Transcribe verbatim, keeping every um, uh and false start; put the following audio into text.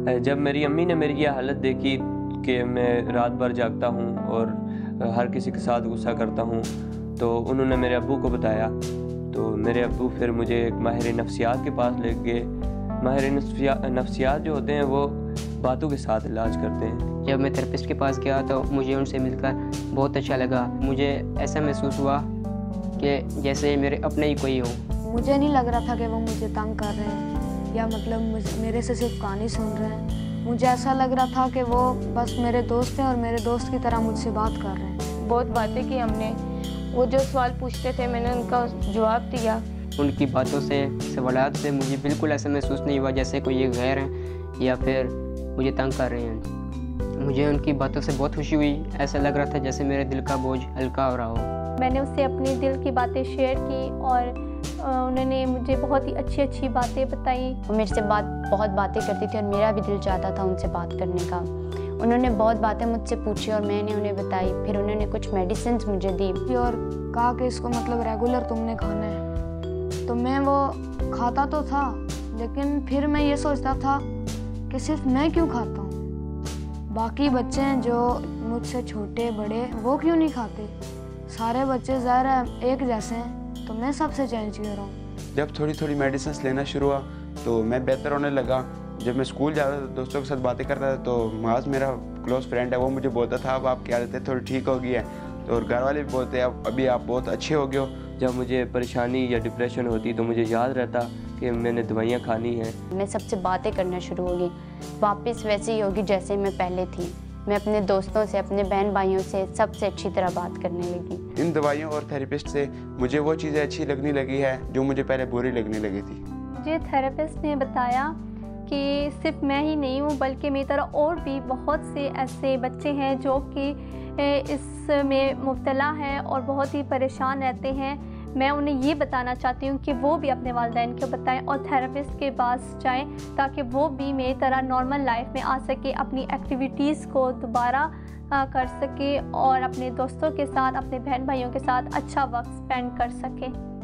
जब मेरी अम्मी ने मेरी ये हालत देखी कि मैं रात भर जागता हूँ और हर किसी के साथ गुस्सा करता हूँ, तो उन्होंने मेरे अब्बू को बताया। तो मेरे अब्बू फिर मुझे एक माहिर नफ्सियात के पास ले गए। माहिर नफ्सियात जो होते हैं वो बातों के साथ इलाज करते हैं। जब मैं थेरेपिस्ट के पास गया तो मुझे उनसे मिलकर बहुत अच्छा लगा। मुझे ऐसा महसूस हुआ कि जैसे मेरे अपने ही कोई हो। मुझे नहीं लग रहा था कि वो मुझे तंग कर रहे हैं या मतलब मुझे मेरे से सिर्फ कहानी सुन रहे हैं। मुझे ऐसा लग रहा था कि वो बस मेरे दोस्त हैं और मेरे दोस्त की तरह मुझसे बात कर रहे हैं। बहुत बातें की हमने, वो जो सवाल पूछते थे मैंने उनका जवाब दिया। उनकी बातों से, सवालात से मुझे बिल्कुल ऐसा महसूस नहीं हुआ जैसे कोई ये गैर हैं या फिर मुझे तंग कर रहे हैं। मुझे उनकी बातों से बहुत खुशी हुई। ऐसा लग रहा था जैसे मेरे दिल का बोझ हल्का हो रहा हो। मैंने उससे अपनी दिल की बातें शेयर की और उन्होंने मुझे बहुत ही अच्छी अच्छी बातें बताई। वो मेरे से बात बहुत बातें करती थी और मेरा भी दिल चाहता था उनसे बात करने का। उन्होंने बहुत बातें मुझसे पूछी और मैंने उन्हें बताई। फिर उन्होंने कुछ मेडिसिन मुझे दी और कहा कि इसको मतलब रेगुलर तुमने खाना है। तो मैं वो खाता तो था, लेकिन फिर मैं ये सोचता था कि सिर्फ मैं क्यों खाता हूँ, बाकी बच्चे हैं जो मुझसे छोटे बड़े वो क्यों नहीं खाते। सारे बच्चे ज़ाहिर है एक जैसे हैं, तो मैं सबसे चेंज कर रहा हूँ। जब थोड़ी थोड़ी मेडिसिन लेना शुरू हुआ तो मैं बेहतर होने लगा। जब मैं स्कूल जाता था, दोस्तों के साथ बातें करता था, तो माज मेरा क्लोज फ्रेंड है, वो मुझे बोलता था अब आपकी आदतें थोड़ी ठीक हो गई है। तो और घर वाले भी बोलते हैं अब अभी आप बहुत अच्छे हो गए हो। जब मुझे परेशानी या डिप्रेशन होती तो मुझे याद रहता कि मैंने दवाइयाँ खानी हैं। मैं सबसे बातें करना शुरू हो गई, वापस वैसे ही होगी जैसे मैं पहले थी। मैं अपने दोस्तों से, अपने बहन भाइयों से सबसे अच्छी तरह बात करने लगी। इन दवाइयों और थेरेपिस्ट से मुझे वो चीज़ें अच्छी लगने लगी है जो मुझे पहले बुरी लगने लगी थी। मुझे थेरेपिस्ट ने बताया कि सिर्फ मैं ही नहीं हूँ बल्कि मेरी तरह और भी बहुत से ऐसे बच्चे हैं जो कि इसमें मुब्तला हैं और बहुत ही परेशान रहते हैं। मैं उन्हें ये बताना चाहती हूँ कि वो भी अपने वालिदैन को बताएं और थेरेपिस्ट के पास जाएं ताकि वो भी मेरी तरह नॉर्मल लाइफ में आ सके, अपनी एक्टिविटीज़ को दोबारा कर सके और अपने दोस्तों के साथ, अपने बहन भाइयों के साथ अच्छा वक्त स्पेंड कर सके।